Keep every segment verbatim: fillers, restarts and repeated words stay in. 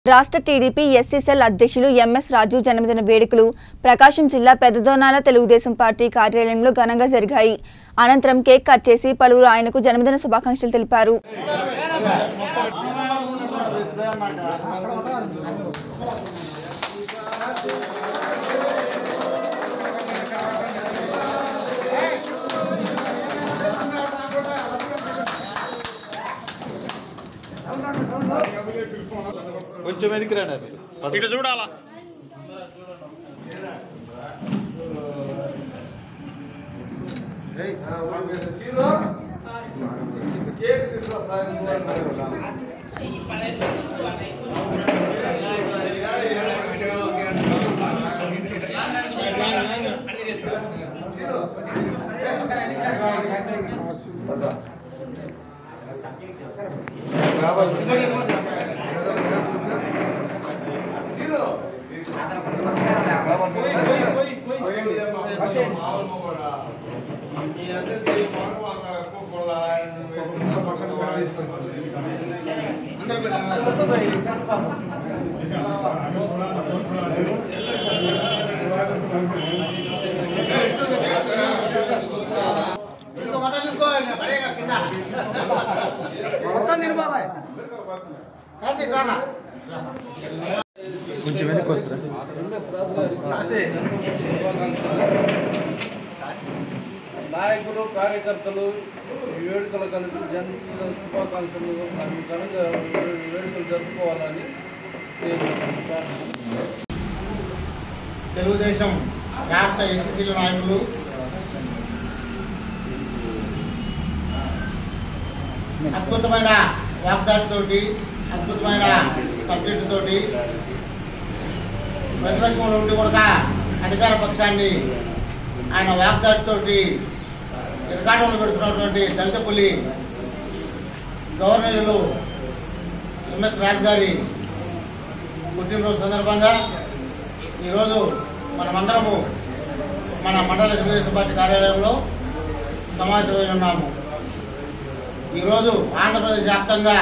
రాష్ట్ర TDP SC cell అధ్యక్షులు MS Raju జన్మదిన వేడుకలు ప్రకాశం జిల్లా పెద్దదోనాల తెలుగుదేశం పార్టీ కార్యాలయంలో ఘనంగా జరిగాయి. అనంతరం కేక్ కట్ చేసి పలువురు ఆయనకు జన్మదిన శుభాకాంక్షలు తెలిపారు. కొంచెం వెనక్కి రండి, ఇటు చూడాలా. కొంచెం వెనక్కి వస్తారా? నాయకులు కార్యకర్తలు వేడుకలు కలిసి జన్మదిన శుభాకాంక్షలు ఘనంగా వేడుకలు జరుపుకోవాలని తెలుగుదేశం రాష్ట్ర ఎస్సీసీల నాయకులు అద్భుతమైన వాగ్దాటితోటి అద్భుతమైన సబ్జెక్టు తోటి ప్రతిపక్షంలో ఉండి కూడా అధికార పక్షాన్ని ఆయన వాగ్దాటితోటి ఇరకాటంలో పెడుతున్నటువంటి దళిత పులి గవర్నర్లు ఎంఎస్ రాజు గారి పుట్టినరోజు సందర్భంగా ఈరోజు మనమందరము మన మండల తెలుగుదేశం పార్టీ కార్యాలయంలో సమావేశమై ఉన్నాము. ఈరోజు ఆంధ్రప్రదేశ్ వ్యాప్తంగా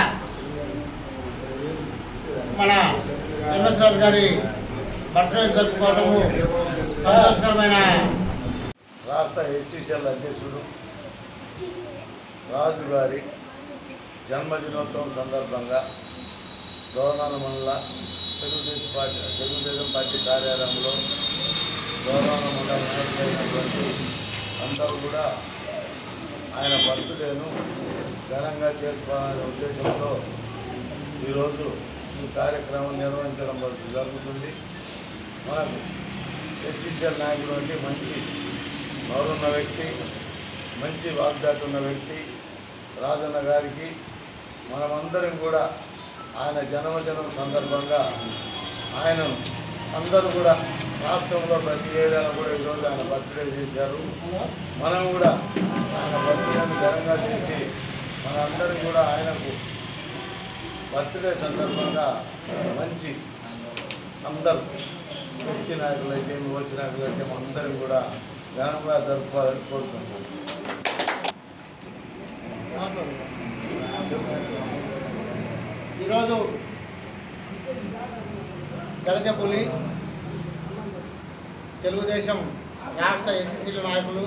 మన ఎంఎస్ రాజు గారి బర్త్డే జరుపుకోవడము సంతోషకరమైన. రాష్ట్ర ఎస్సీసీఎల్ అధ్యక్షుడు రాజు గారి జన్మదినోత్సవం సందర్భంగా దోర్నాల మండల తెలుగుదేశం పార్టీ తెలుగుదేశం పార్టీ కార్యాలయంలో దోర్నాల మండల నాయకులైనటువంటి అందరూ కూడా ఆయన బర్త్డేను ఘనంగా చేసుకోవాలనే ఉద్దేశంతో ఈరోజు ఈ కార్యక్రమం నిర్వహించడం జరుగుతుంది. మనకు ఎస్సీసీఎల్ నాయకుడు అంటే మంచి నోరున్న వ్యక్తి, మంచి వాగ్దాటి ఉన్న వ్యక్తి రాజన్న గారికి మనమందరం కూడా ఆయన జన్మదినం సందర్భంగా ఆయన అందరూ కూడా రాష్ట్రంలో ప్రతి ఏడాది కూడా ఈరోజు ఆయన బర్త్డే చేశారు. మనం కూడా ఆయన బర్త్డేని ఘనంగా చేసి మనందరం కూడా ఆయనకు బర్త్డే సందర్భంగా మంచి అందరూ ఎస్సీ నాయకులైతే ఓసీ నాయకులైతే అందరం కూడా ఘనంగా జరుపుకోవాలని కోరుకుంటున్నాం. ఈరోజు దళిత పులి తెలుగుదేశం రాష్ట్ర ఎస్సీసీల నాయకులు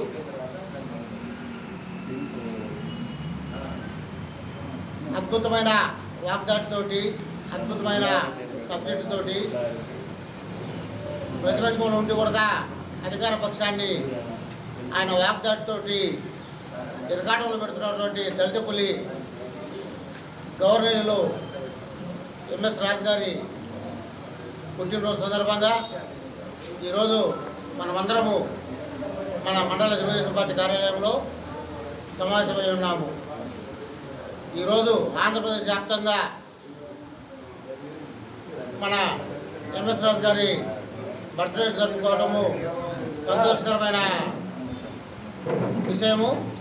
అద్భుతమైన వాగ్దాటితోటి అద్భుతమైన సబ్జెక్టు తోటి ప్రతిపక్షంలో ఉండి కూడా అధికార పక్షాన్ని ఆయన వాగ్దాటితోటి ఇరకాటంలో పెడుతున్నటువంటి దళిత పులి గవర్నర్లు ఎంఎస్ రాజు గారి పుట్టినరోజు సందర్భంగా ఈరోజు మనమందరము మన మండల తెలుగుదేశం పార్టీ కార్యాలయంలో సమావేశమై ఉన్నాము. ఈరోజు ఆంధ్రప్రదేశ్ వ్యాప్తంగా మన ఎంఎస్ రాజు గారి బర్త్డే జరుపుకోవడము సంతోషకరమైన విషయము.